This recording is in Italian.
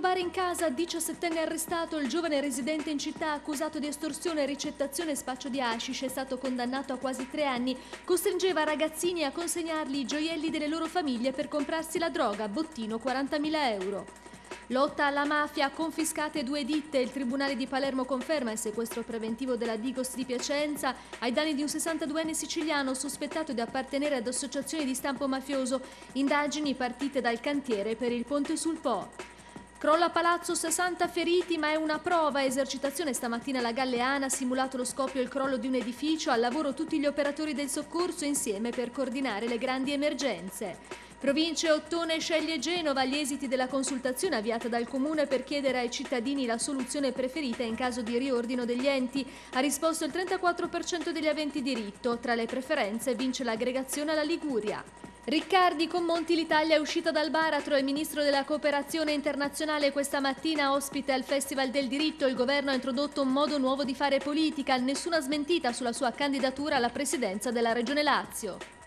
rubare in casa, 17enne arrestato, il giovane residente in città accusato di estorsione, ricettazione e spaccio di hashish è stato condannato a quasi 3 anni. Costringeva ragazzini a consegnargli i gioielli delle loro famiglie per comprarsi la droga, bottino 40.000 euro. Lotta alla mafia, confiscate 2 ditte, il Tribunale di Palermo conferma il sequestro preventivo della Digos di Piacenza ai danni di un 62enne siciliano sospettato di appartenere ad associazioni di stampo mafioso, indagini partite dal cantiere per il ponte sul Po. Crolla a Palazzo, 60 feriti, ma è una prova. Esercitazione stamattina alla Galleana, simulato lo scoppio e il crollo di un edificio, al lavoro tutti gli operatori del soccorso insieme per coordinare le grandi emergenze. Province, Ottone sceglie Genova, gli esiti della consultazione avviata dal Comune per chiedere ai cittadini la soluzione preferita in caso di riordino degli enti. Ha risposto il 34% degli aventi diritto. Tra le preferenze vince l'aggregazione alla Liguria. Riccardi, con Monti l'Italia è uscita dal baratro. Il ministro della cooperazione internazionale questa mattina ospite al Festival del Diritto. Il governo ha introdotto un modo nuovo di fare politica, nessuna smentita sulla sua candidatura alla presidenza della Regione Lazio.